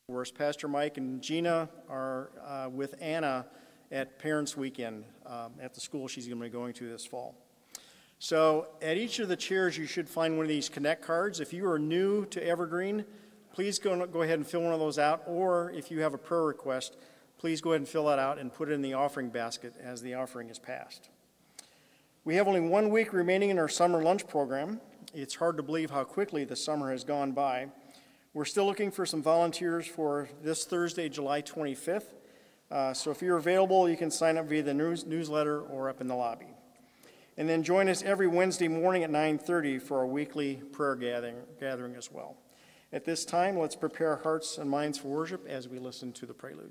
Whereas Pastor Mike and Gina are with Anna at Parents Weekend at the school she's going to be going to this fall. So at each of the chairs, you should find one of these Connect cards. If you are new to Evergreen, please go ahead and fill one of those out. Or if you have a prayer request, please go ahead and fill that out and put it in the offering basket as the offering is passed. We have only 1 week remaining in our summer lunch program. It's hard to believe how quickly the summer has gone by. We're still looking for some volunteers for this Thursday, July 25th. So if you're available, you can sign up via the newsletter or up in the lobby. And then join us every Wednesday morning at 9:30 for our weekly prayer gathering as well. At this time, let's prepare our hearts and minds for worship as we listen to the prelude.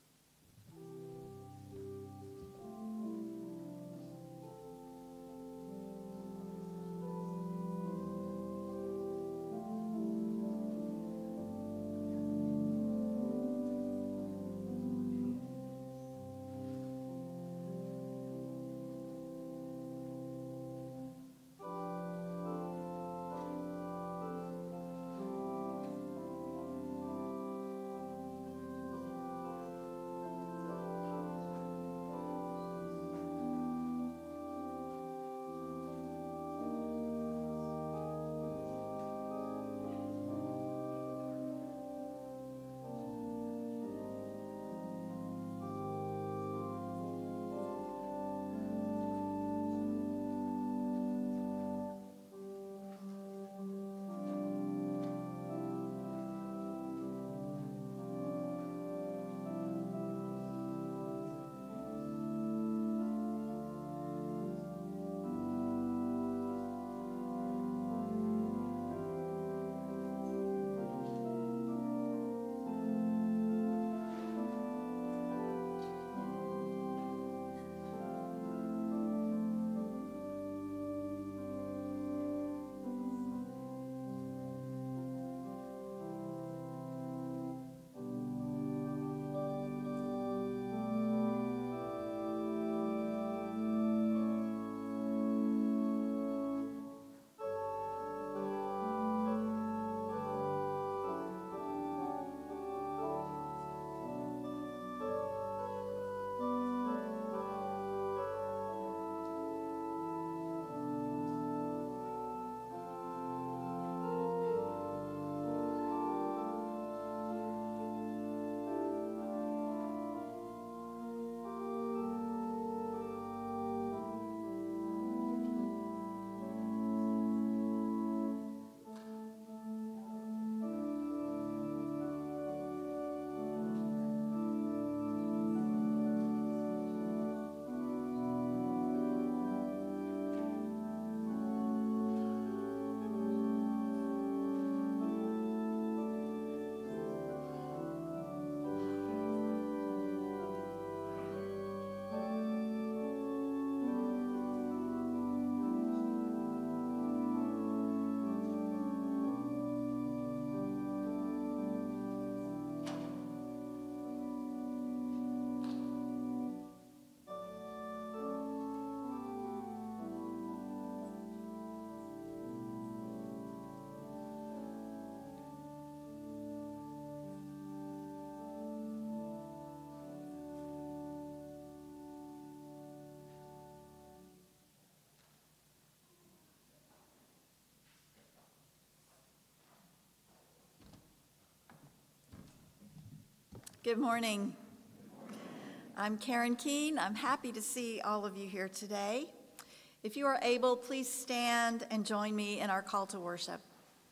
Good morning. I'm Karen Keene. I'm happy to see all of you here today. If you are able, please stand and join me in our call to worship.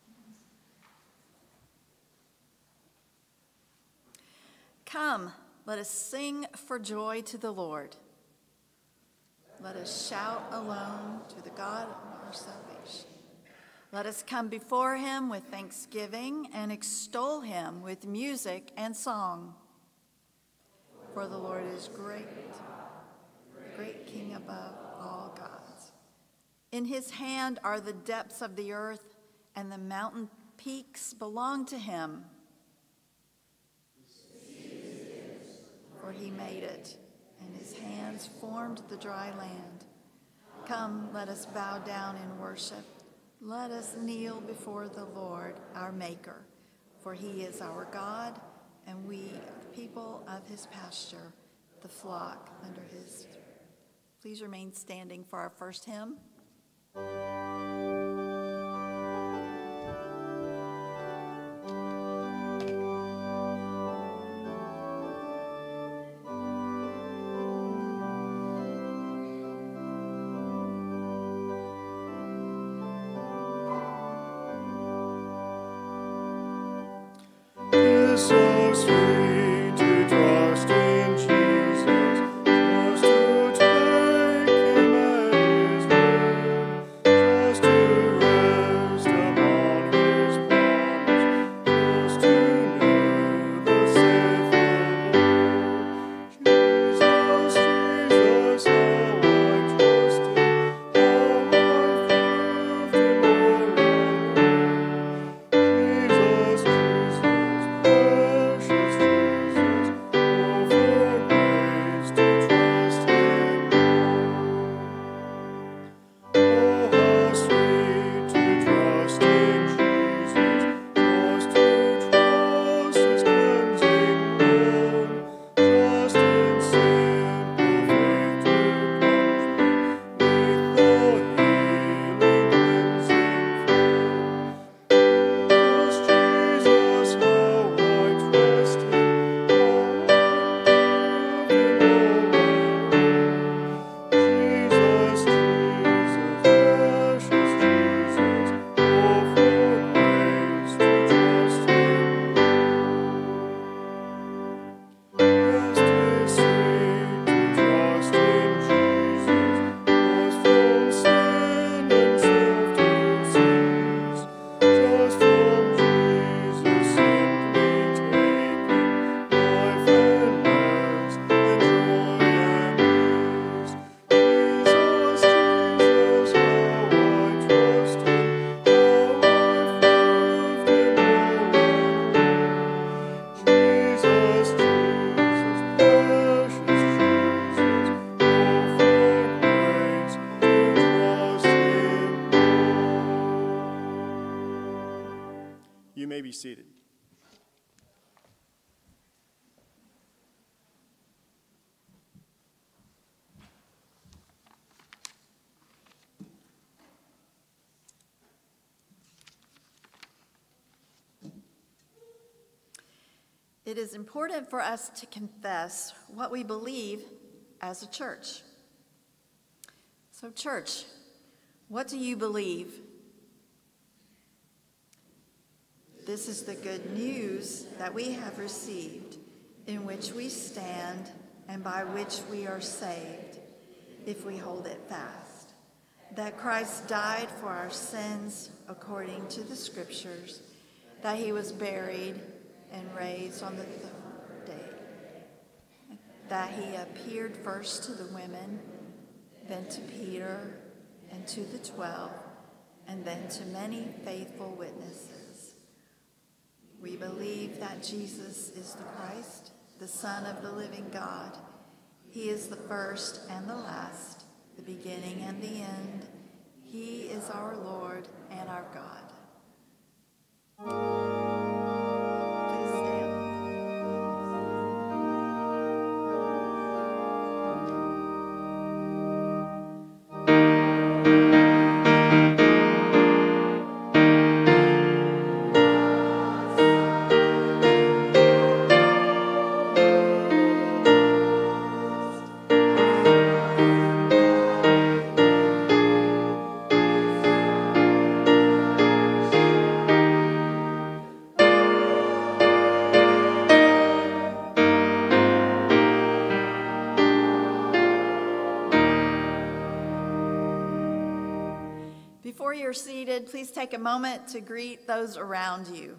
Come, let us sing for joy to the Lord. Let us shout alone to the God of our salvation. Let us come before him with thanksgiving and extol him with music and song. For the Lord is great, great King above all gods. In his hand are the depths of the earth, and the mountain peaks belong to him. For he made it, and his hands formed the dry land. Come, let us bow down in worship. Let us kneel before the Lord, our Maker, for he is our God, and we are the people of his pasture, the flock under his. Please remain standing for our first hymn. So sweet to trust in Jesus, just to take him at his word, just to rest upon his promise, just to know the saith the Lord. Jesus, Jesus, how I trust him, how I proved him o'er and o'er. Jesus, Jesus. Precious Jesus, oh, for grace to trust him more. Oh, how sweet to trust in Jesus, just to trust his cleansing blood, trust in simple faith to plunge me beneath the healing cleansing flood. Jesus, Jesus, how I trust him, how I prove him o'er and o'er. Jesus, Jesus, precious Jesus, oh, for grace to trust him more. Yes, 'tis sweet to trust in Jesus, just from sin and self to cease, just from Jesus simply taking life and rest and joy and peace. Jesus, Jesus, how I trust him, how I've proved him o'er and o'er. Jesus, Jesus, precious Jesus, oh, for grace to trust him more. You may be seated. It is important for us to confess what we believe as a church. So, church, what do you believe? This is the good news that we have received, in which we stand and by which we are saved, if we hold it fast, that Christ died for our sins according to the Scriptures, that he was buried and raised on the third day, that he appeared first to the women, then to Peter and to the 12, and then to many faithful witnesses. We believe that Jesus is the Christ, the Son of the living God. He is the first and the last, the beginning and the end. He is our Lord and our God. Please stand. Before you're seated, please take a moment to greet those around you.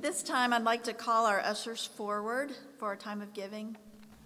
At this time, I'd like to call our ushers forward for our time of giving.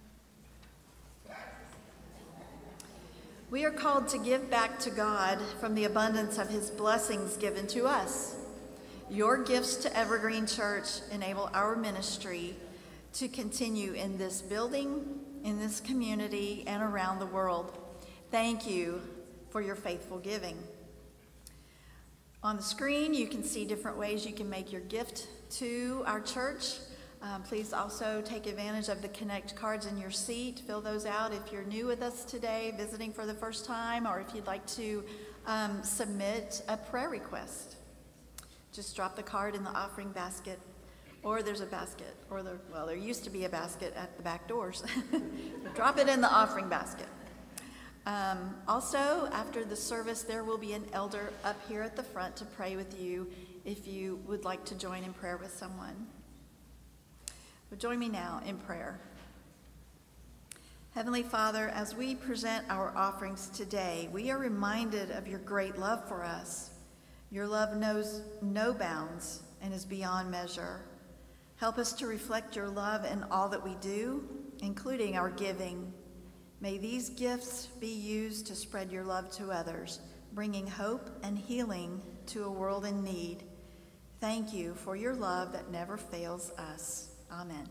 We are called to give back to God from the abundance of his blessings given to us. Your gifts to Evergreen Church enable our ministry to continue in this building, in this community, and around the world. Thank you for your faithful giving. On the screen, you can see different ways you can make your gift to our church. Please also take advantage of the Connect cards in your seat. Fill those out if you're new with us today, visiting for the first time, or if you'd like to submit a prayer request. Just drop the card in the offering basket, or there's a basket, or there used to be a basket at the back doors. Drop it in the offering basket. Also, after the service, there will be an elder up here at the front to pray with you if you would like to join in prayer with someone. But join me now in prayer. Heavenly Father, as we present our offerings today, we are reminded of your great love for us. Your love knows no bounds and is beyond measure. Help us to reflect your love in all that we do, including our giving. May these gifts be used to spread your love to others, bringing hope and healing to a world in need. Thank you for your love that never fails us. Amen.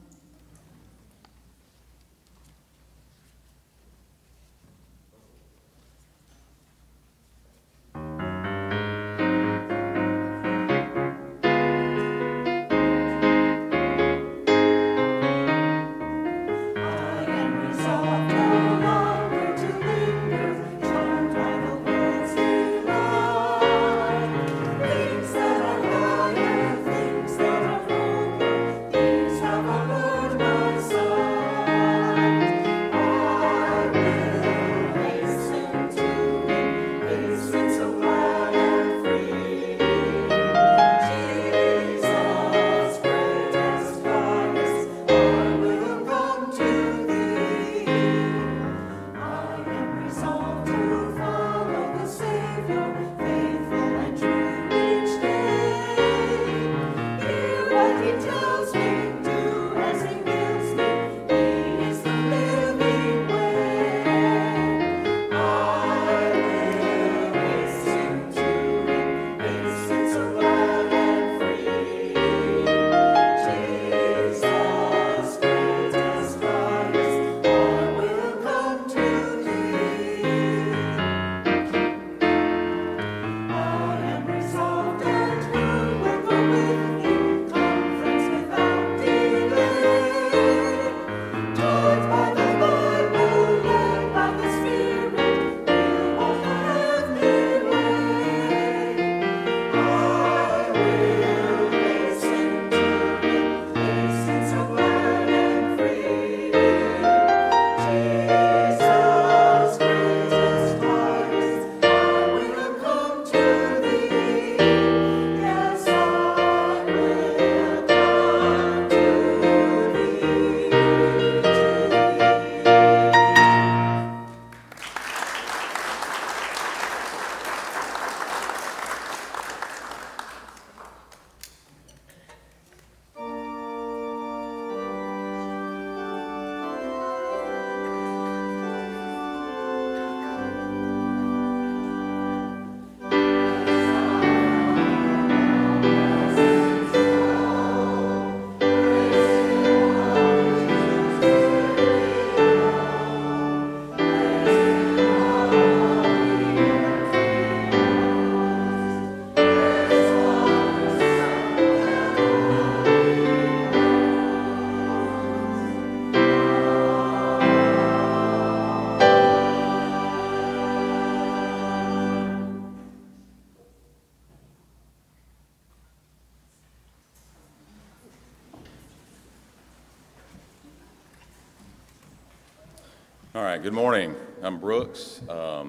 All right, good morning. I'm Brooks.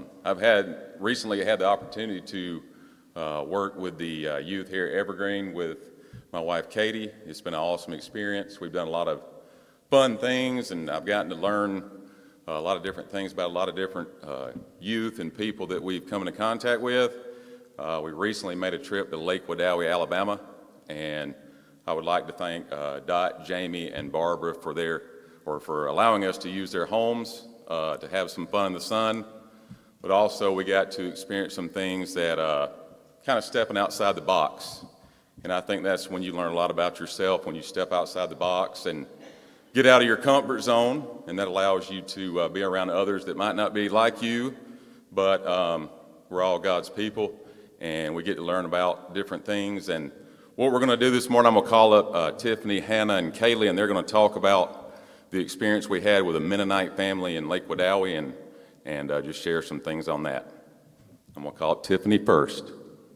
I've recently had the opportunity to work with the youth here at Evergreen with my wife Katie. It's been an awesome experience. We've done a lot of fun things, and I've gotten to learn a lot of different things about a lot of different youth and people that we've come into contact with. We recently made a trip to Lake Wedowee, Alabama, and I would like to thank Dot, Jamie, and Barbara for allowing us to use their homes to have some fun in the sun. But also we got to experience some things that kind of stepping outside the box. And I think that's when you learn a lot about yourself, when you step outside the box and get out of your comfort zone, and that allows you to be around others that might not be like you, but we're all God's people, and we get to learn about different things. And what we're going to do this morning, I'm going to call up Tiffany, Hannah, and Kaylee, and they're going to talk about the experience we had with a Mennonite family in Lake Wedowee and just share some things on that. I'm going to call up Tiffany first.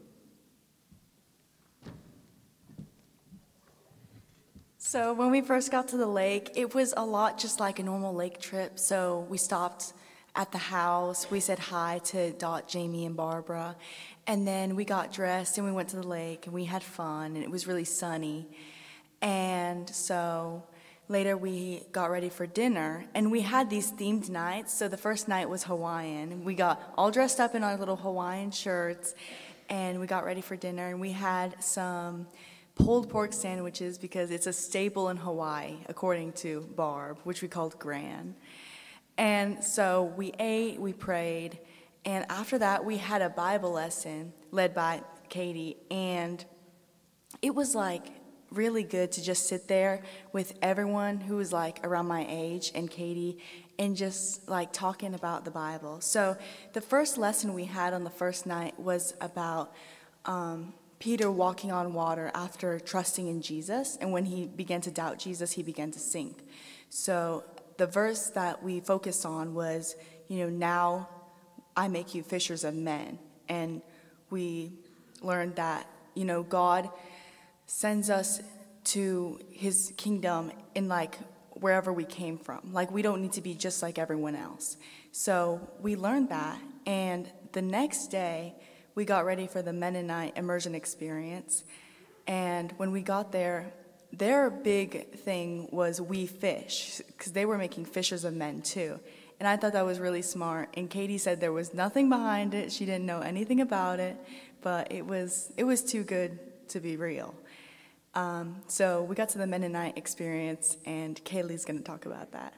So when we first got to the lake, it was a lot just like a normal lake trip. So we stopped at the house. We said hi to Dot, Jamie, and Barbara. And then we got dressed and we went to the lake and we had fun, and it was really sunny. And so later we got ready for dinner, and we had these themed nights. So the first night was Hawaiian. We got all dressed up in our little Hawaiian shirts, and we got ready for dinner, and we had some pulled pork sandwiches because it's a staple in Hawaii, according to Barb, which we called Gran. And so we ate, we prayed, and after that we had a Bible lesson led by Katie, and it was like really good to just sit there with everyone who was like around my age and Katie and just like talking about the Bible. So the first lesson we had on the first night was about Peter walking on water after trusting in Jesus, and when he began to doubt Jesus, he began to sink. So the verse that we focused on was, now I make you fishers of men. And we learned that, God sends us to his kingdom in like wherever we came from. Like, we don't need to be just like everyone else. So we learned that, and the next day we got ready for the Mennonite immersion experience. And when we got there, their big thing was we fish, because they were making fishers of men too. And I thought that was really smart. And Katie said there was nothing behind it. She didn't know anything about it, but it was too good to be real. So we got to the Mennonite experience, and Kaylee's going to talk about that.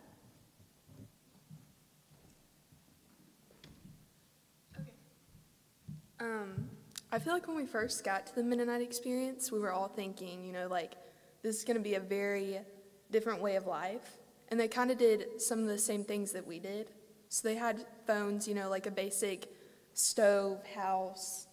I feel like when we first got to the Mennonite experience, we were all thinking, this is going to be a very different way of life. And they kind of did some of the same things that we did. So they had phones, like a basic stove, house.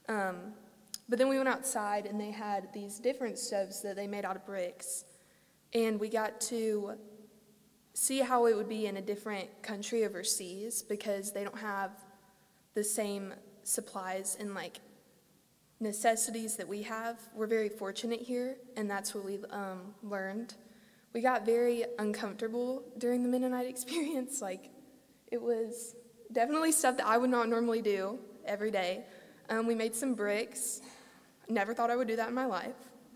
But then we went outside, and they had these different stoves that they made out of bricks. And we got to see how it would be in a different country overseas, because they don't have the same supplies and necessities that we have. We're very fortunate here, and that's what we learned. We got very uncomfortable during the Mennonite experience. It was definitely stuff that I would not normally do every day. We made some bricks. Never thought I would do that in my life.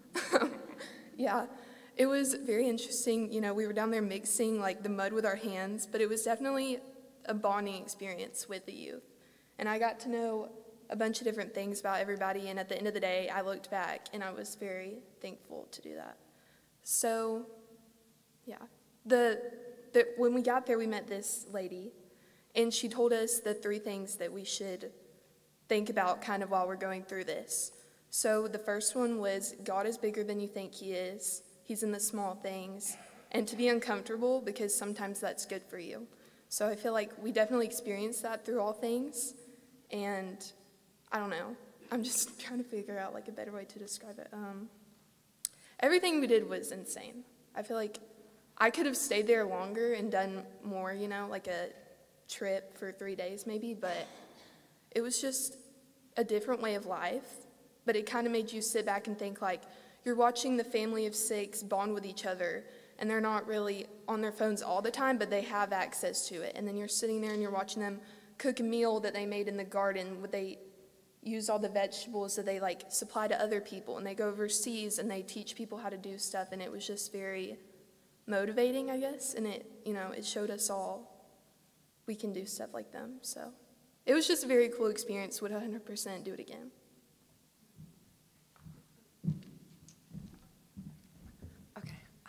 Yeah, it was very interesting. We were down there mixing the mud with our hands, but it was definitely a bonding experience with the youth. And I got to know a bunch of different things about everybody, and at the end of the day, I looked back, and I was very thankful to do that. So, yeah. When we got there, we met this lady, and she told us the 3 things that we should think about kind of while we're going through this. So the first one was, God is bigger than you think he is. He's in the small things. And to be uncomfortable, because sometimes that's good for you. So I feel like we definitely experienced that through all things. And I don't know. I'm just trying to figure out a better way to describe it. Everything we did was insane. I feel like I could have stayed there longer and done more, like a trip for 3 days maybe, but it was just a different way of life. But it kind of made you sit back and think you're watching the family of 6 bond with each other, and they're not really on their phones all the time, but they have access to it. And then you're sitting there and you're watching them cook a meal that they made in the garden, where they use all the vegetables that they supply to other people, and they go overseas and they teach people how to do stuff. And it was just very motivating, I guess. And it showed us all we can do stuff like them. So it was just a very cool experience. Would 100% do it again.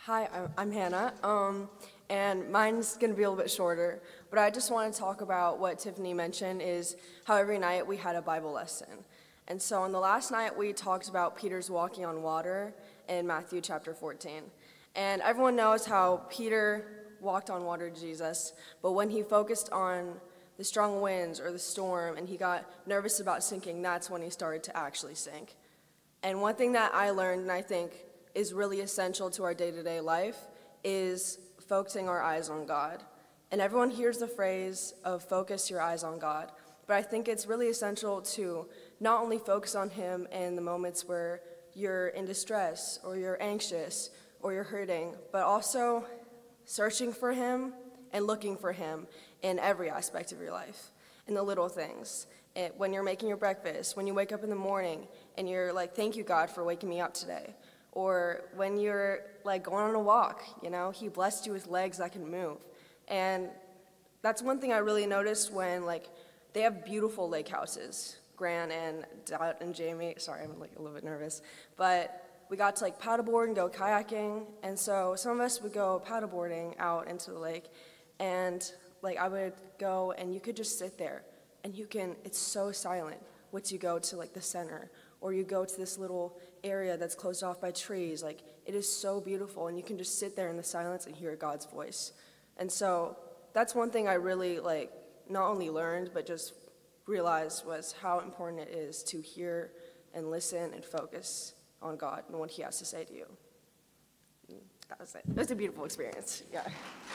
Hi, I'm Hannah, and mine's going to be a little bit shorter, but I just want to talk about what Tiffany mentioned is how every night we had a Bible lesson. And so on the last night, we talked about Peter's walking on water in Matthew chapter 14. And everyone knows how Peter walked on water to Jesus, but when he focused on the strong winds or the storm and he got nervous about sinking, that's when he started to actually sink. And one thing that I learned, and I think is really essential to our day-to-day life, is focusing our eyes on God. And everyone hears the phrase of focus your eyes on God, but I think it's really essential to not only focus on him in the moments where you're in distress or you're anxious or you're hurting, but also searching for him and looking for him in every aspect of your life, in the little things. When you're making your breakfast, when you wake up in the morning and you're like, thank you, God, for waking me up today. Or when you're like going on a walk, you know, he blessed you with legs that can move. And that's one thing I really noticed when like they have beautiful lake houses. Grant and Dot and Jamie, sorry, I'm like a little bit nervous, but we got to like paddleboard and go kayaking. And so some of us would go paddleboarding out into the lake, and like I would go and you could just sit there and it's so silent once you go to like the center, or you go to this little area that's closed off by trees. Like, it is so beautiful, and you can just sit there in the silence and hear God's voice. And so that's one thing I really, like, not only learned, but just realized was how important it is to hear and listen and focus on God and what he has to say to you. And that was it. It was a beautiful experience, yeah.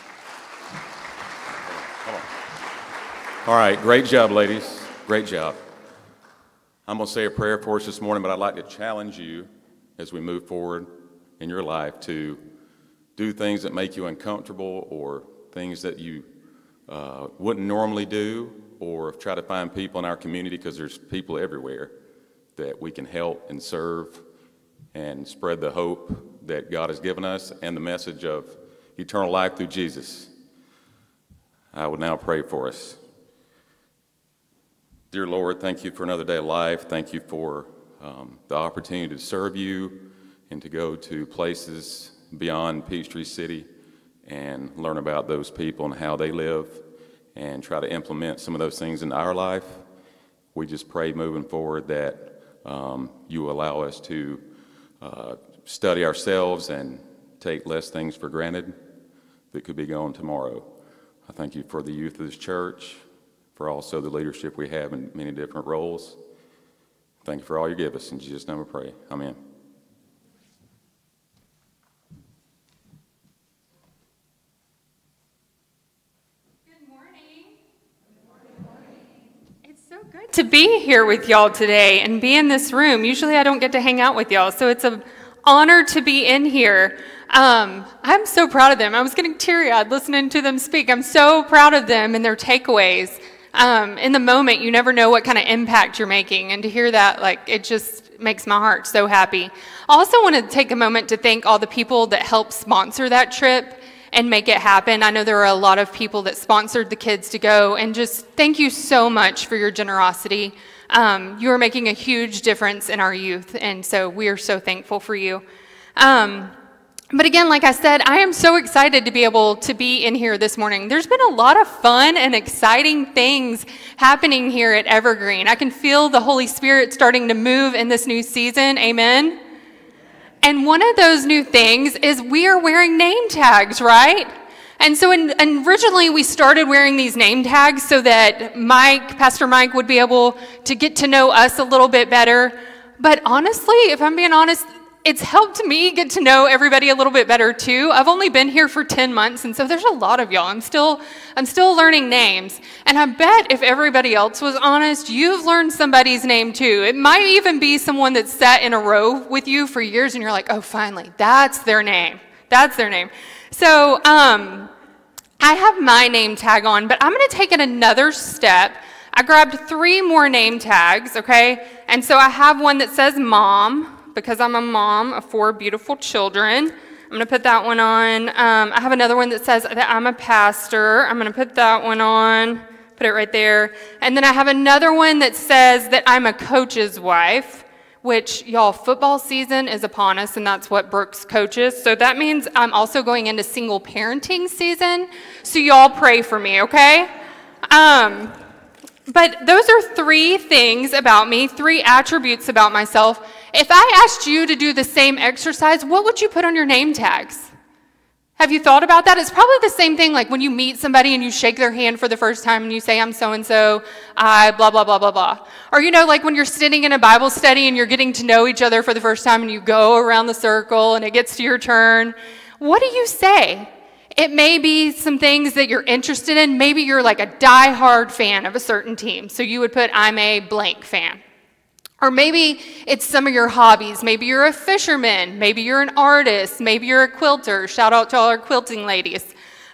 Come on. All right, great job, ladies. Great job. I'm going to say a prayer for us this morning, but I'd like to challenge you as we move forward in your life to do things that make you uncomfortable, or things that you wouldn't normally do, or try to find people in our community, because there's people everywhere that we can help and serve and spread the hope that God has given us and the message of eternal life through Jesus. I will now pray for us. Dear Lord, thank you for another day of life. Thank you for the opportunity to serve you and to go to places beyond Peachtree City and learn about those people and how they live and try to implement some of those things in our life. We just pray moving forward that you allow us to study ourselves and take less things for granted that could be gone tomorrow. I thank you for the youth of this church, for also the leadership we have in many different roles. Thank you for all you give us. In Jesus' name we pray. Amen. Good morning. It's so good to be here with y'all today and be in this room. Usually I don't get to hang out with y'all, so it's an honor to be in here. I'm so proud of them. I was getting teary-eyed listening to them speak. I'm so proud of them and their takeaways. In the moment, you never know what kind of impact you're making, and to hear that, like, it just makes my heart so happy. I also want to take a moment to thank all the people that helped sponsor that trip and make it happen. I know there are a lot of people that sponsored the kids to go, and just thank you so much for your generosity. You are making a huge difference in our youth, and so we are so thankful for you. But again, like I said, I am so excited to be able to be in here this morning. There's been a lot of fun and exciting things happening here at Evergreen. I can feel the Holy Spirit starting to move in this new season. Amen. And one of those new things is we are wearing name tags, right? And so originally we started wearing these name tags so that Pastor Mike would be able to get to know us a little bit better. But honestly, if I'm being honest, it's helped me get to know everybody a little bit better too. I've only been here for 10 months, and so there's a lot of y'all. I'm still learning names. And I bet if everybody else was honest, you've learned somebody's name too. It might even be someone that's sat in a row with you for years, and you're like, oh, finally, that's their name. That's their name. So I have my name tag on, but I'm going to take it another step. I grabbed 3 more name tags, okay? And so I have one that says Mom, because I'm a mom of 4 beautiful children. I'm going to put that one on. I have another one that says that I'm a pastor. I'm going to put that one on, put it right there. And then I have another one that says that I'm a coach's wife, which, y'all, football season is upon us, and that's what Brooks coaches. So that means I'm also going into single parenting season. So y'all pray for me, okay? But those are 3 things about me, 3 attributes about myself. If I asked you to do the same exercise, what would you put on your name tags? Have you thought about that? It's probably the same thing like when you meet somebody and you shake their hand for the first time and you say, I'm so-and-so, I blah, blah, blah, blah, blah. Or, like when you're sitting in a Bible study and you're getting to know each other for the first time and you go around the circle and it gets to your turn. What do you say? It may be some things that you're interested in. Maybe you're like a die-hard fan of a certain team. So you would put, I'm a blank fan. Or maybe it's some of your hobbies. Maybe you're a fisherman. Maybe you're an artist. Maybe you're a quilter. Shout out to all our quilting ladies.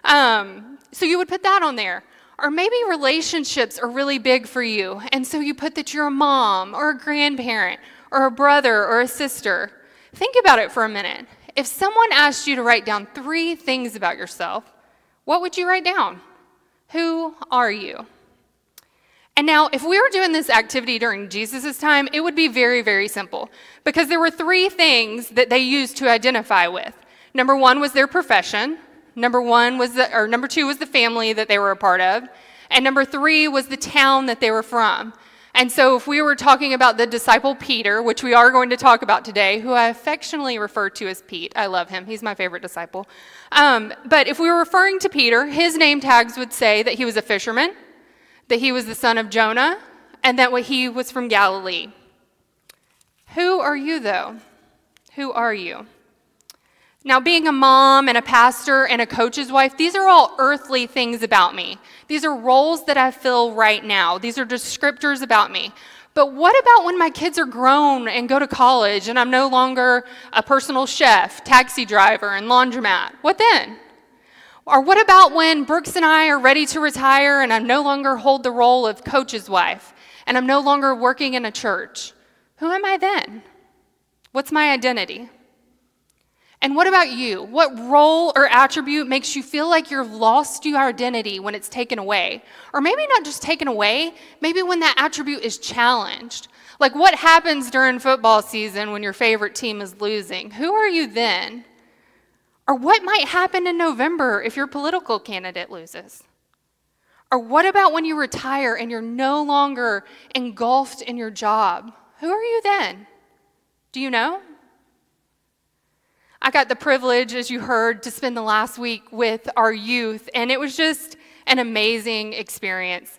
So you would put that on there. Or maybe relationships are really big for you. And so you put that you're a mom or a grandparent or a brother or a sister. Think about it for a minute. If someone asked you to write down 3 things about yourself, what would you write down? Who are you? And now, if we were doing this activity during Jesus' time, it would be very, very simple because there were 3 things that they used to identify with. Number 1 was their profession. Number 2 was the family that they were a part of. And number 3 was the town that they were from. And so if we were talking about the disciple Peter, which we are going to talk about today, who I affectionately refer to as Pete. I love him. He's my favorite disciple. But if we were referring to Peter, his name tags would say that he was a fisherman, that he was the son of Jonah, and that he was from Galilee. Who are you, though? Who are you? Now, being a mom and a pastor and a coach's wife, these are all earthly things about me. These are roles that I fill right now. These are descriptors about me. But what about when my kids are grown and go to college and I'm no longer a personal chef, taxi driver, and laundromat? What then? Or what about when Brooks and I are ready to retire and I no longer hold the role of coach's wife and I'm no longer working in a church? Who am I then? What's my identity? And what about you? What role or attribute makes you feel like you've lost your identity when it's taken away? Or maybe not just taken away, maybe when that attribute is challenged. Like what happens during football season when your favorite team is losing? Who are you then? Or what might happen in November if your political candidate loses? Or what about when you retire and you're no longer engulfed in your job? Who are you then? Do you know? I got the privilege, as you heard, to spend the last week with our youth, and it was just an amazing experience.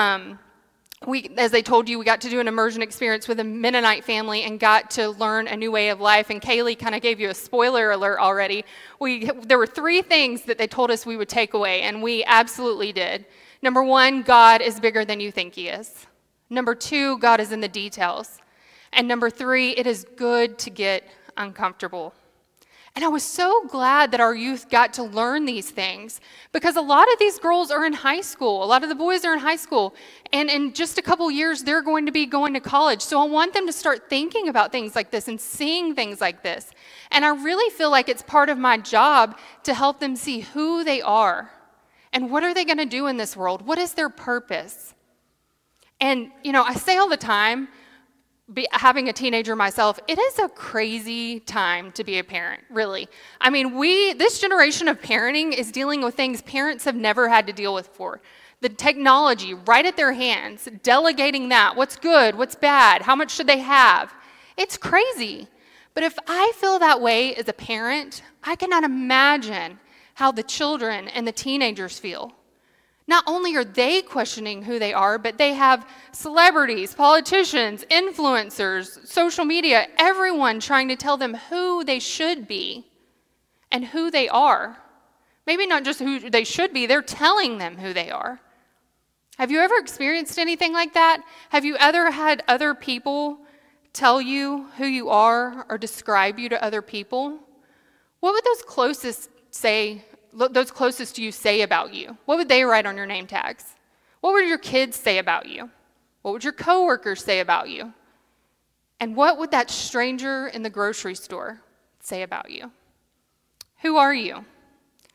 As I told you, we got to do an immersion experience with a Mennonite family and got to learn a new way of life. And Kaylee kind of gave you a spoiler alert already. There were 3 things that they told us we would take away, and we absolutely did. Number 1, God is bigger than you think he is. Number 2, God is in the details. And number 3, it is good to get uncomfortable. And I was so glad that our youth got to learn these things because a lot of these girls are in high school. A lot of the boys are in high school. And in just a couple years, they're going to be going to college. So I want them to start thinking about things like this and seeing things like this. And I really feel like it's part of my job to help them see who they are and what are they going to do in this world? What is their purpose? And, I say all the time, having a teenager myself, it is a crazy time to be a parent, really. I mean, this generation of parenting is dealing with things parents have never had to deal with before. The technology right at their hands, delegating that, what's good, what's bad, how much should they have? It's crazy. But if I feel that way as a parent, I cannot imagine how the children and the teenagers feel. Not only are they questioning who they are, but they have celebrities, politicians, influencers, social media, everyone trying to tell them who they should be and who they are. Maybe not just who they should be, they're telling them who they are. Have you ever experienced anything like that? Have you ever had other people tell you who you are or describe you to other people? What would those closest to you say about you? What would they write on your name tags? What would your kids say about you? What would your coworkers say about you? And what would that stranger in the grocery store say about you? Who are you?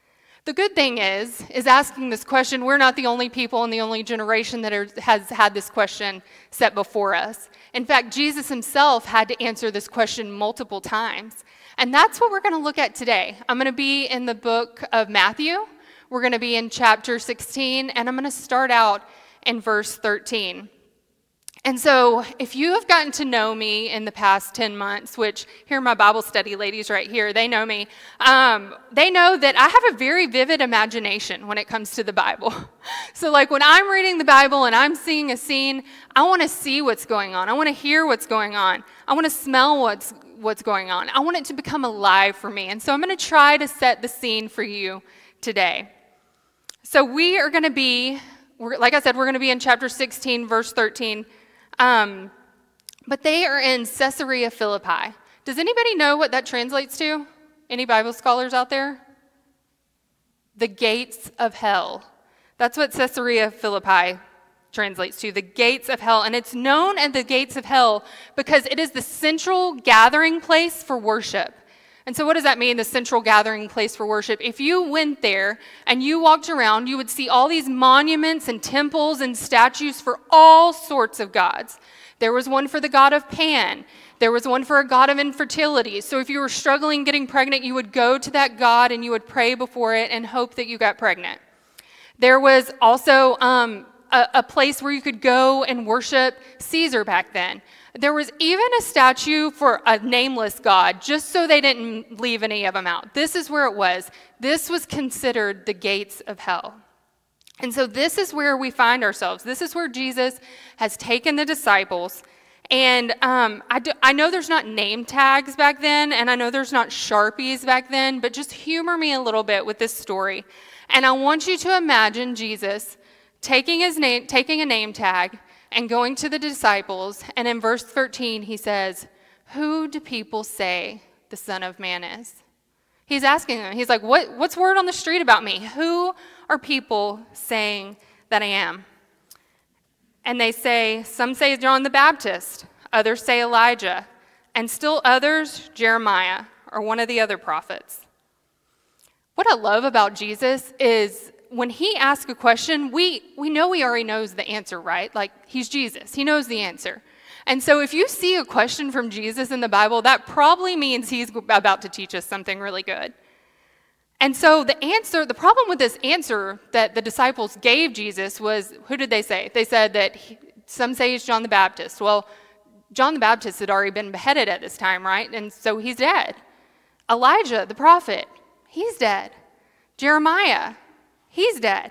The good thing is asking this question, we're not the only people and the only generation that has had this question set before us. In fact, Jesus himself had to answer this question multiple times. And that's what we're going to look at today. I'm going to be in the book of Matthew. We're going to be in chapter 16, and I'm going to start out in verse 13. And so if you have gotten to know me in the past 10 months, which here are my Bible study ladies right here, they know me, they know that I have a very vivid imagination when it comes to the Bible. So like when I'm reading the Bible and I'm seeing a scene, I want to see what's going on. I want to hear what's going on. I want to smell what's going on. I want it to become alive for me. And so I'm going to try to set the scene for you today. So we are going to be, like I said, we're going to be in chapter 16, verse 13. But they are in Caesarea Philippi. Does anybody know what that translates to? Any Bible scholars out there? The gates of hell. That's what Caesarea Philippi translates to, the gates of hell. And it's known as the gates of hell because it is the central gathering place for worship. And so what does that mean, the central gathering place for worship? If you went there and you walked around, you would see all these monuments and temples and statues for all sorts of gods. There was one for the god of Pan. There was one for a god of infertility. So if you were struggling getting pregnant, you would go to that god and you would pray before it and hope that you got pregnant. There was also a place where you could go and worship Caesar back then. There was even a statue for a nameless god, just so they didn't leave any of them out. This is where it was. This was considered the gates of hell. And so this is where we find ourselves. This is where Jesus has taken the disciples. And I know there's not name tags back then, and I know there's not Sharpies back then, but just humor me a little bit with this story. And I want you to imagine Jesus taking a name tag and going to the disciples, and in verse 13 he says, "Who do people say the Son of Man is?" He's asking them. He's like, what's word on the street about me? Who are people saying that I am? And they say, some say John the Baptist, others say Elijah, and still others, Jeremiah, or one of the other prophets. What I love about Jesus is when he asks a question, we know he already knows the answer, right? Like, he's Jesus. He knows the answer. And so if you see a question from Jesus in the Bible, that probably means he's about to teach us something really good. And so the problem with this answer that the disciples gave Jesus was, who did they say? They said that some say he's John the Baptist. Well, John the Baptist had already been beheaded at this time, right? And so he's dead. Elijah, the prophet, he's dead. Jeremiah, he's dead.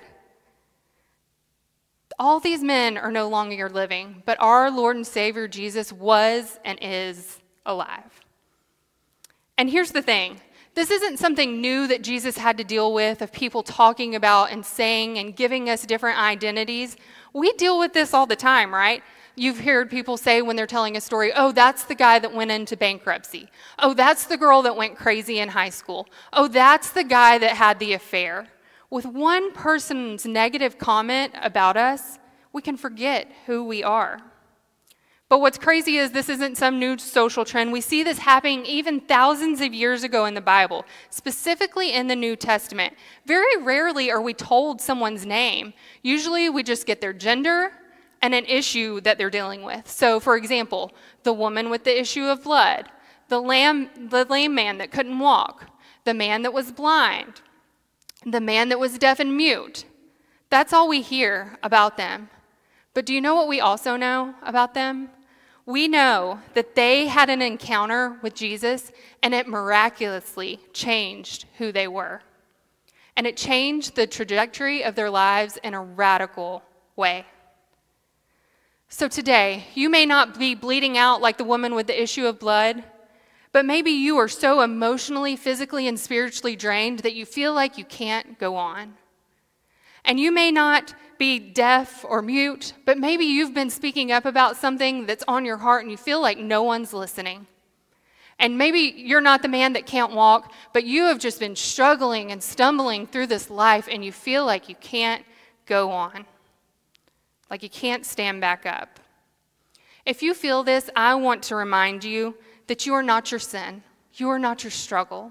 All these men are no longer living, but our Lord and Savior Jesus was and is alive. And here's the thing. This isn't something new that Jesus had to deal with, of people talking about and saying and giving us different identities. We deal with this all the time, right? You've heard people say when they're telling a story, oh, that's the guy that went into bankruptcy. Oh, that's the girl that went crazy in high school. Oh, that's the guy that had the affair. With one person's negative comment about us, we can forget who we are. But what's crazy is this isn't some new social trend. We see this happening even thousands of years ago in the Bible, specifically in the New Testament. Very rarely are we told someone's name. Usually we just get their gender and an issue that they're dealing with. So, for example, the woman with the issue of blood, the lame man that couldn't walk, the man that was blind, the man that was deaf and mute. That's all we hear about them. But do you know what we also know about them? We know that they had an encounter with Jesus, and it miraculously changed who they were. And it changed the trajectory of their lives in a radical way. So today, you may not be bleeding out like the woman with the issue of blood, but maybe you are so emotionally, physically, and spiritually drained that you feel like you can't go on. And you may not be deaf or mute, but maybe you've been speaking up about something that's on your heart and you feel like no one's listening. And maybe you're not the man that can't walk, but you have just been struggling and stumbling through this life and you feel like you can't go on, like you can't stand back up. If you feel this, I want to remind you that you are not your sin. You are not your struggle.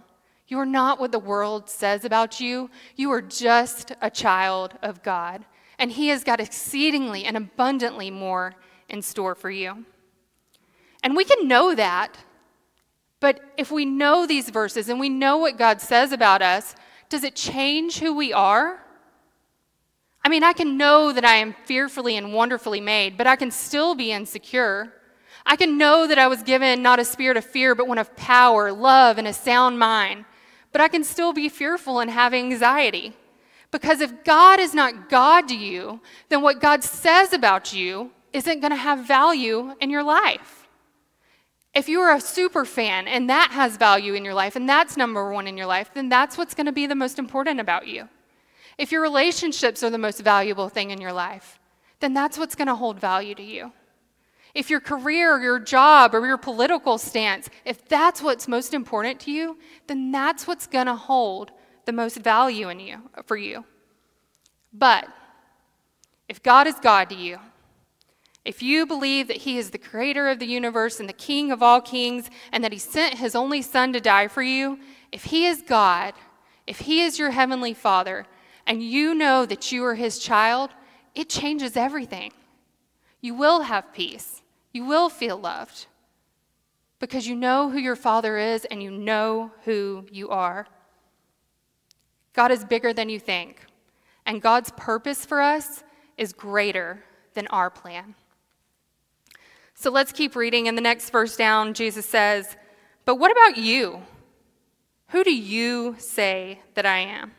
You are not what the world says about you. You are just a child of God, and he has got exceedingly and abundantly more in store for you. And we can know that, but if we know these verses and we know what God says about us, does it change who we are? I mean, I can know that I am fearfully and wonderfully made, but I can still be insecure. I can know that I was given not a spirit of fear, but one of power, love, and a sound mind. But I can still be fearful and have anxiety. Because if God is not God to you, then what God says about you isn't going to have value in your life. If you are a super fan and that has value in your life and that's number one in your life, then that's what's going to be the most important about you. If your relationships are the most valuable thing in your life, then that's what's going to hold value to you. If your career or your job or your political stance, if that's what's most important to you, then that's what's going to hold the most value in you, for you. But if God is God to you, if you believe that he is the creator of the universe and the king of all kings and that he sent his only son to die for you, if he is God, if he is your heavenly Father, and you know that you are his child, it changes everything. You will have peace. You will feel loved because you know who your Father is and you know who you are. God is bigger than you think, and God's purpose for us is greater than our plan. So let's keep reading. In the next verse down, Jesus says, "But what about you? Who do you say that I am?"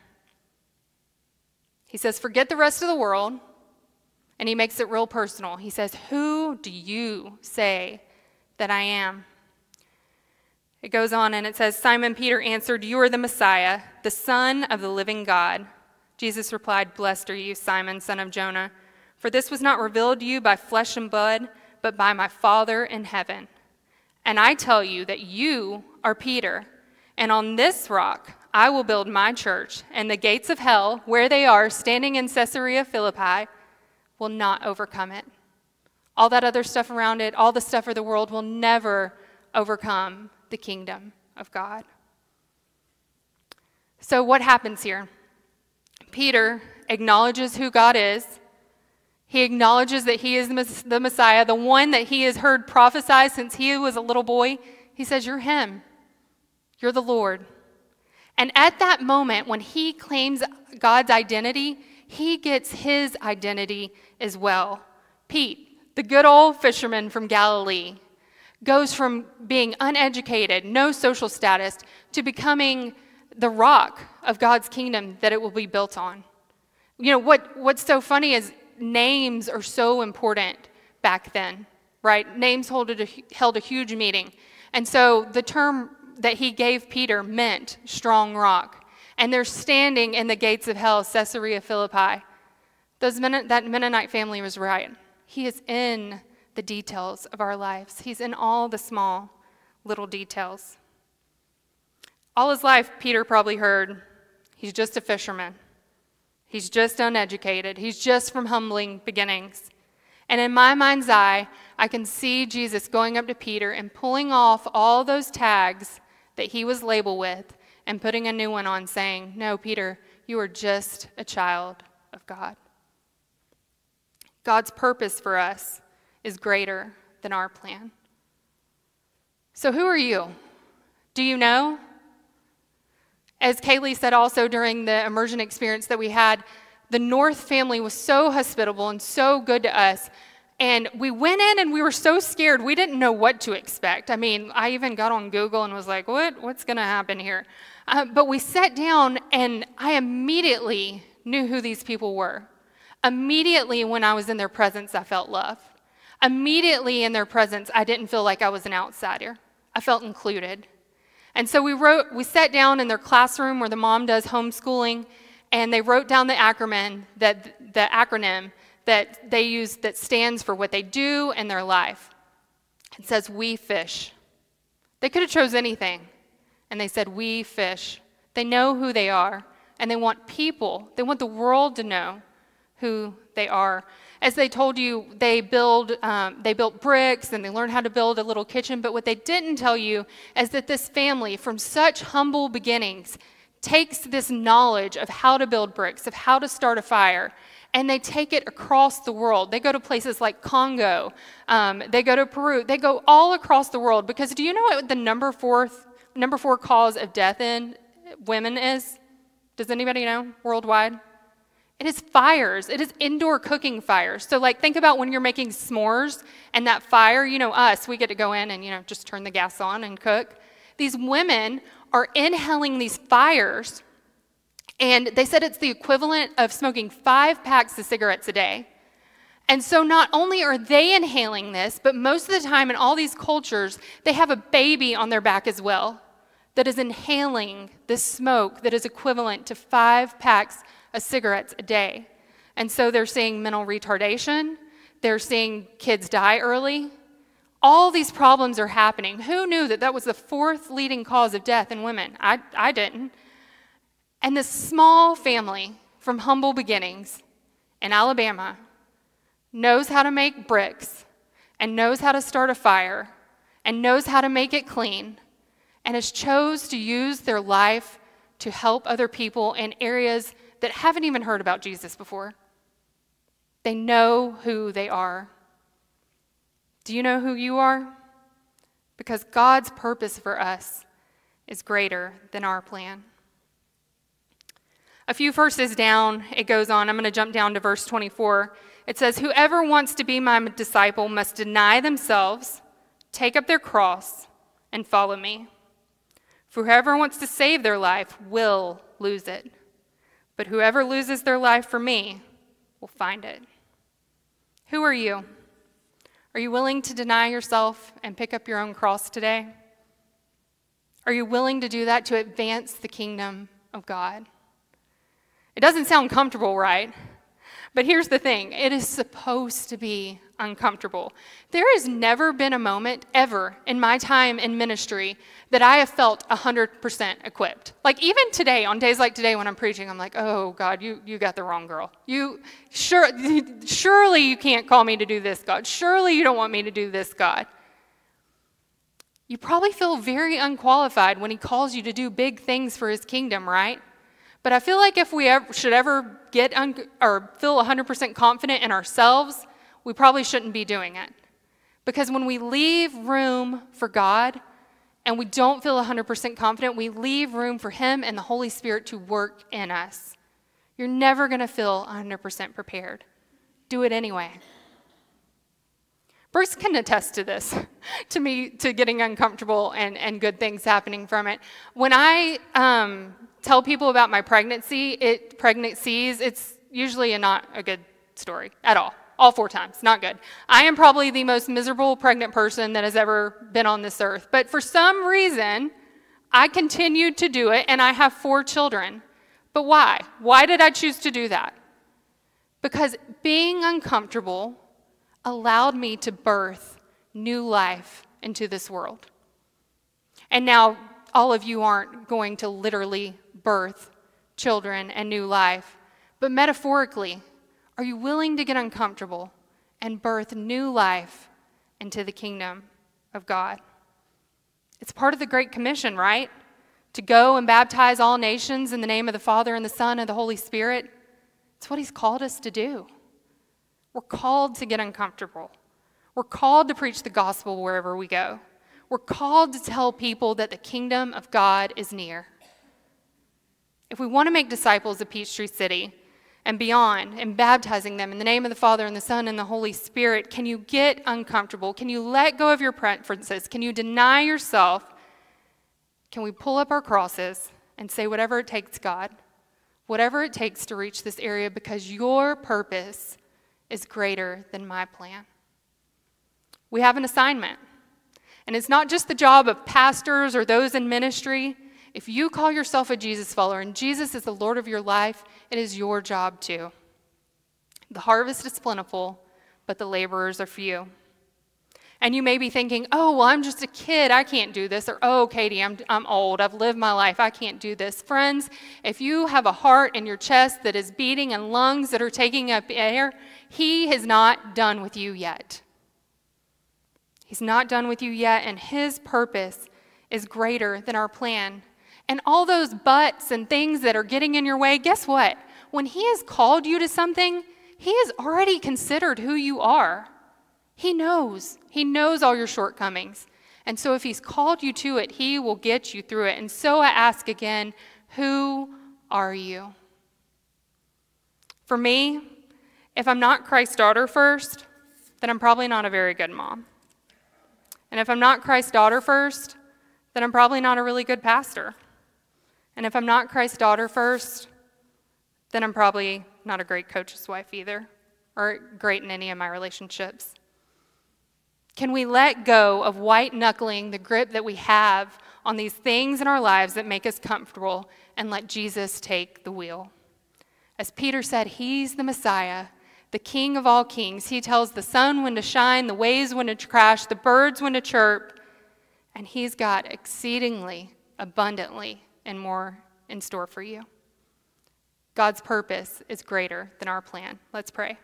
He says, forget the rest of the world, and he makes it real personal. He says, who do you say that I am? It goes on and it says, Simon Peter answered, you are the Messiah, the Son of the living God. Jesus replied, blessed are you, Simon, son of Jonah, for this was not revealed to you by flesh and blood, but by my Father in heaven. And I tell you that you are Peter, and on this rock I will build my church, and the gates of hell, where they are standing in Caesarea Philippi, will not overcome it. All that other stuff around it, all the stuff of the world will never overcome the kingdom of God. So what happens here? Peter acknowledges who God is. He acknowledges that he is the Messiah, the one that he has heard prophesy since he was a little boy. He says, you're him. You're the Lord. And at that moment, when he claims God's identity, he gets his identity as well. Pete, the good old fisherman from Galilee, goes from being uneducated, no social status, to becoming the rock of God's kingdom that it will be built on. You know, what's so funny is names are so important back then, right? Names held a huge meaning. And so the term that he gave Peter meant strong rock. And they're standing in the gates of hell, Caesarea Philippi. That Mennonite family was right. He is in the details of our lives. He's in all the small little details. All his life, Peter probably heard, he's just a fisherman. He's just uneducated. He's just from humbling beginnings. And in my mind's eye, I can see Jesus going up to Peter and pulling off all those tags that he was labeled with and putting a new one on, saying, no, Peter, you are just a child of God. God's purpose for us is greater than our plan. So who are you? Do you know? As Kaylee said also during the immersion experience that we had, the North family was so hospitable and so good to us. And we went in and we were so scared. We didn't know what to expect. I mean, I even got on Google and was like, what's going to happen here? But we sat down and I immediately knew who these people were. Immediately when I was in their presence, I felt love. Immediately in their presence, I didn't feel like I was an outsider. I felt included. And so we sat down in their classroom where the mom does homeschooling, and they wrote down the acronym that they use that stands for what they do in their life. It says, we fish. They could have chose anything, and they said, we fish. They know who they are, and they want the world to know who they are. as they told you, they built bricks and they learned how to build a little kitchen. But what they didn't tell you is that this family, from such humble beginnings, takes this knowledge of how to build bricks, of how to start a fire, and they take it across the world. They go to places like Congo. They go to Peru. They go all across the world. Because do you know what the number four cause of death in women is? Does anybody know worldwide? It is fires. It is indoor cooking fires. So like think about when you're making s'mores and that fire, you know us, we get to go in and, you know, just turn the gas on and cook. These women are inhaling these fires, and they said it's the equivalent of smoking 5 packs of cigarettes a day. And so not only are they inhaling this, but most of the time in all these cultures, they have a baby on their back as well that is inhaling this smoke that is equivalent to 5 packs of cigarettes a day. And so they're seeing mental retardation. They're seeing kids die early. All these problems are happening. Who knew that that was the 4th leading cause of death in women? I didn't. And this small family from humble beginnings in Alabama knows how to make bricks and knows how to start a fire and knows how to make it clean and has chose to use their life to help other people in areas that haven't even heard about Jesus before. They know who they are. Do you know who you are? Because God's purpose for us is greater than our plan. A few verses down, it goes on. I'm going to jump down to verse 24. It says, "Whoever wants to be my disciple must deny themselves, take up their cross, and follow me. For whoever wants to save their life will lose it. But whoever loses their life for me will find it." Who are you? Are you willing to deny yourself and pick up your own cross today? Are you willing to do that to advance the kingdom of God? It doesn't sound comfortable, right? But here's the thing. It is supposed to be uncomfortable. There has never been a moment ever in my time in ministry that I have felt 100% equipped. Like even today, on days like today when I'm preaching, I'm like, oh God, you got the wrong girl. Surely you can't call me to do this, God. Surely you don't want me to do this, God. You probably feel very unqualified when he calls you to do big things for his kingdom, right? But I feel like if we should ever get or feel 100% confident in ourselves, we probably shouldn't be doing it. Because when we leave room for God and we don't feel 100% confident, we leave room for him and the Holy Spirit to work in us. You're never going to feel 100% prepared. Do it anyway. Bruce can attest to this, to getting uncomfortable and good things happening from it. When I tell people about my pregnancies, it's usually not a good story at all. All 4 times, not good. I am probably the most miserable pregnant person that has ever been on this earth. But for some reason, I continued to do it, and I have 4 children. But why? Why did I choose to do that? Because being uncomfortable allowed me to birth new life into this world. And now, all of you aren't going to literally birth children and new life, but metaphorically, are you willing to get uncomfortable and birth new life into the kingdom of God? It's part of the Great Commission, right? To go and baptize all nations in the name of the Father and the Son and the Holy Spirit. It's what he's called us to do. We're called to get uncomfortable. We're called to preach the gospel wherever we go. We're called to tell people that the kingdom of God is near. If we want to make disciples of Peachtree City and beyond, and baptizing them in the name of the Father and the Son and the Holy Spirit, can you get uncomfortable? Can you let go of your preferences? Can you deny yourself? Can we pull up our crosses and say, whatever it takes, God, whatever it takes to reach this area, because your purpose is greater than my plan? We have an assignment. And it's not just the job of pastors or those in ministry. If you call yourself a Jesus follower and Jesus is the Lord of your life, it is your job too. The harvest is plentiful, but the laborers are few. And you may be thinking, oh, well, I'm just a kid, I can't do this. Or, oh, Katie, I'm old, I've lived my life, I can't do this. Friends, if you have a heart in your chest that is beating and lungs that are taking up air, he is not done with you yet. He's not done with you yet, and his purpose is greater than our plan. And all those buts and things that are getting in your way, guess what? When he has called you to something, he has already considered who you are. He knows all your shortcomings. And so if he's called you to it, he will get you through it. And so I ask again, who are you? For me, if I'm not Christ's daughter first, then I'm probably not a very good mom. And if I'm not Christ's daughter first, then I'm probably not a really good pastor. And if I'm not Christ's daughter first, then I'm probably not a great coach's wife either, or great in any of my relationships. Can we let go of white-knuckling the grip that we have on these things in our lives that make us comfortable and let Jesus take the wheel? As Peter said, he's the Messiah, the King of all kings. He tells the sun when to shine, the waves when to crash, the birds when to chirp, and he's got exceedingly, abundantly, and more in store for you. God's purpose is greater than our plan. Let's pray.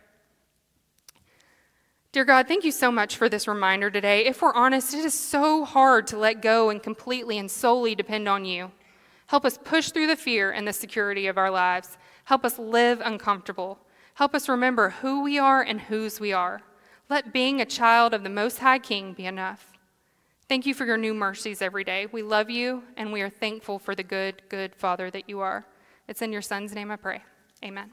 Dear God, thank you so much for this reminder today. If we're honest, it is so hard to let go and completely and solely depend on you. Help us push through the fear and the security of our lives. Help us live uncomfortable. Help us remember who we are and whose we are. Let being a child of the Most High King be enough. Thank you for your new mercies every day. We love you, and we are thankful for the good, good Father that you are. It's in your Son's name I pray. Amen.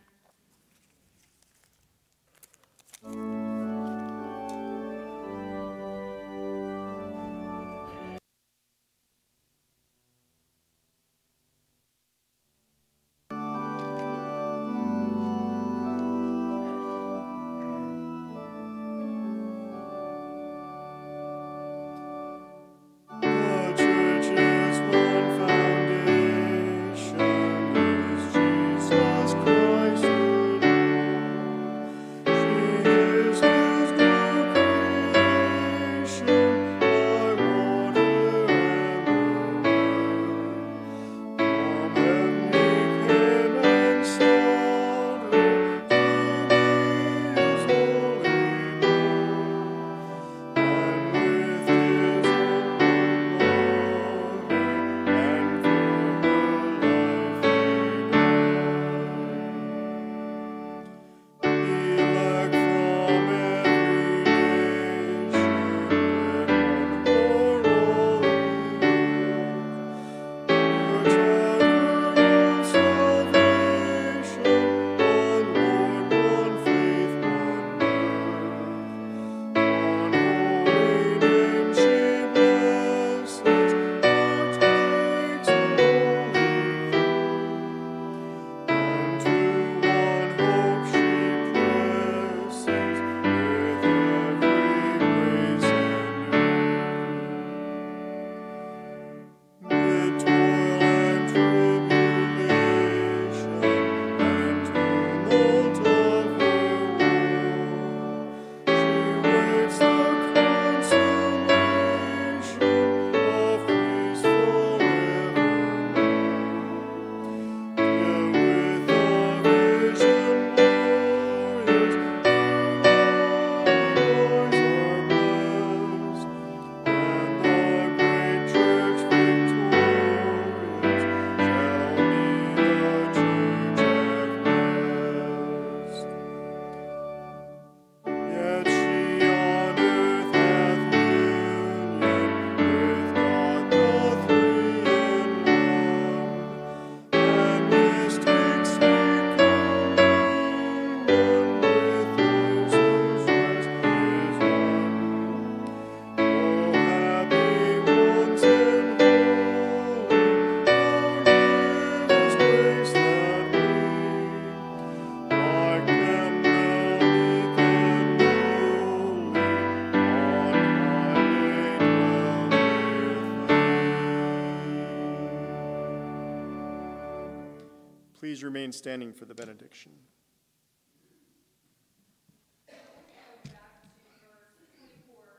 Please remain standing for the benediction. In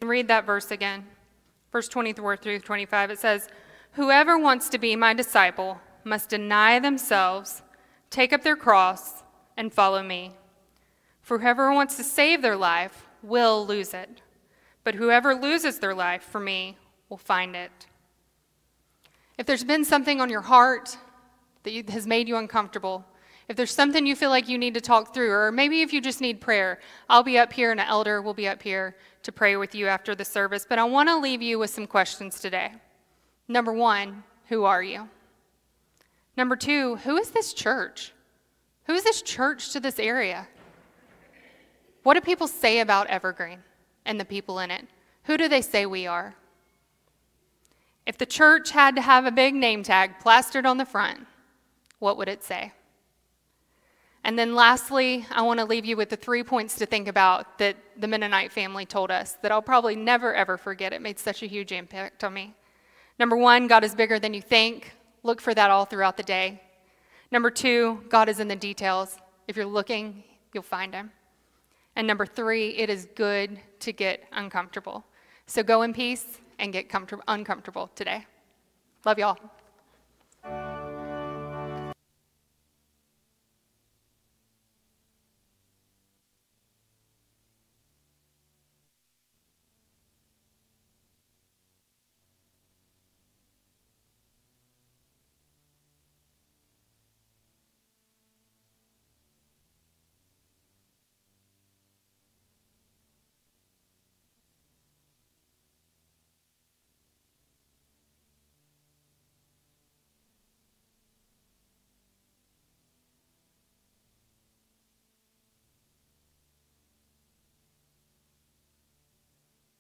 can read that verse again. Verse 24 through 25, it says, "Whoever wants to be my disciple must deny themselves, take up their cross, and follow me. For whoever wants to save their life will lose it, but whoever loses their life for me will find it." If there's been something on your heart that has made you uncomfortable, if there's something you feel like you need to talk through, or maybe if you just need prayer, I'll be up here and an elder will be up here to pray with you after the service. But I want to leave you with some questions today. Number one, who are you? Number two, who is this church? Who is this church to this area? What do people say about Evergreen and the people in it? Who do they say we are? If the church had to have a big name tag plastered on the front, what would it say? And then lastly, I want to leave you with the 3 points to think about that the Mennonite family told us that I'll probably never, ever forget. It made such a huge impact on me. Number one, God is bigger than you think. Look for that all throughout the day. Number two, God is in the details. If you're looking, you'll find him. And number three, it is good to get uncomfortable. So go in peace and get uncomfortable today. Love y'all.